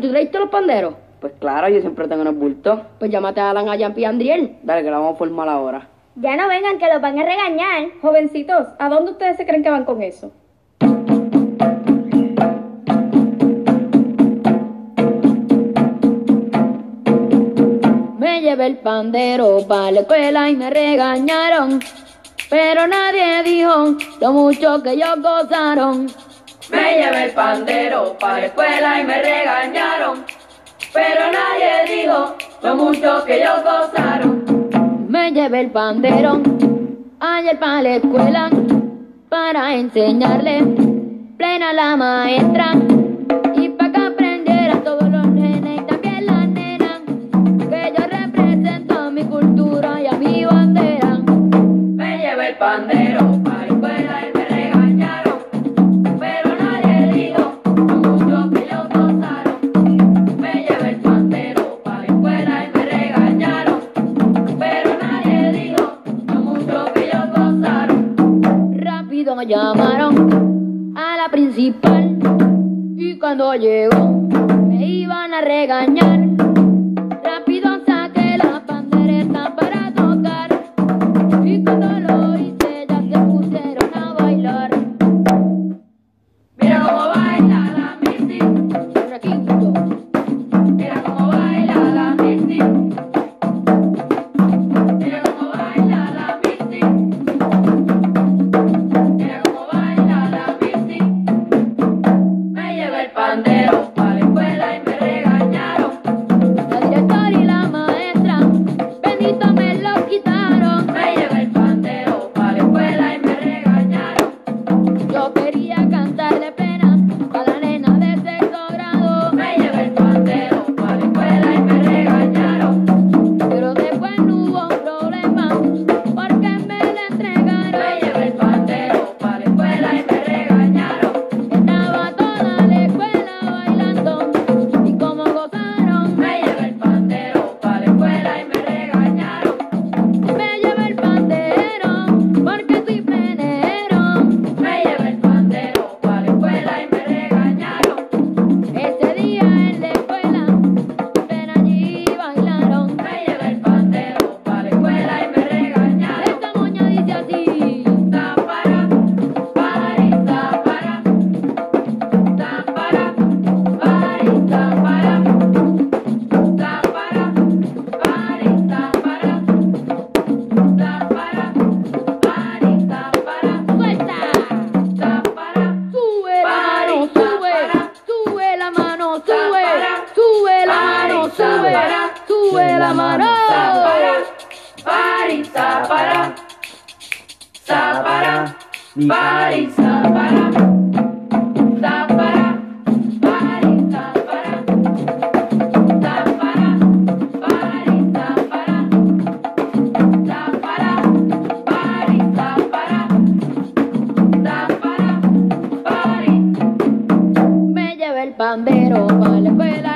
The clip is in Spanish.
¿Tú trajiste los panderos? Pues claro, yo siempre tengo en el bulto. Pues llámate a Alan, a Yampi y a Andriel. Dale, que la vamos a formar ahora. Ya no vengan, que los van a regañar. Jovencitos, ¿a dónde ustedes se creen que van con eso? Me llevé el pandero para la escuela y me regañaron, pero nadie dijo lo mucho que ellos gozaron. Me llevé el pandero para la escuela y me regañaron, pero nadie dijo lo mucho que ellos gozaron. Me llevé el pandero ayer para la escuela para enseñarle plena a la maestra y para que aprendieran todos los nenes y también las nenas que yo represento mi cultura y a mi bandera. Me llevé el pandero para la escuela y me regañaron, pero nadie dijo lo mucho que ellos gozaron. Me llevé el pandero para la escuela y me regañaron, pero nadie dijo lo mucho que ellos gozaron. Rápido me llamaron a la principal y cuando llegó me iban a regañar. Rápido saqué la pandereta para tocar y cuando lo hice ya se pusieron a bailar. Mira cómo baila la Missy, Requinto, mira cómo baila la Missy, mira cómo baila la Missy, mira cómo baila la Missy. Me llevé el pandero para la escuela y me regañaron, la directora y la maestra, bendito me lo quitaron. me llevé el pandero para la escuela y me regañaron, Yo quería cantarle plena a la nena de sexto grado, me llevé el pandero para la escuela y me regañaron, pero después no hubo problema porque me la entregaron. me llevé el pandero para la escuela y me regañaron, Estaba toda la escuela bailando y como gozaron. me llevé el pandero para la escuela y me regañaron, Me llevé el pandero porque soy plenero. me llevé el pandero para la escuela y me regañaron. Ese día en la escuela ven allí y bailaron. Me llevé el pandero para la escuela y me regañaron. Esta moña dice así: Tapara, pari, tapara, tapara, pari, tapara, tapara, pari, tapara, tapara, pari, tapara, suelta, tapara, sube la mano, sube la mano, sube la mano. tapara, pari, tapara, tapara, pari, tapara, tapara, pari, tapara, tapara, pari, tapara, tapara, pari, tapara, tapara, pari. Me llevé el pandero para la escuela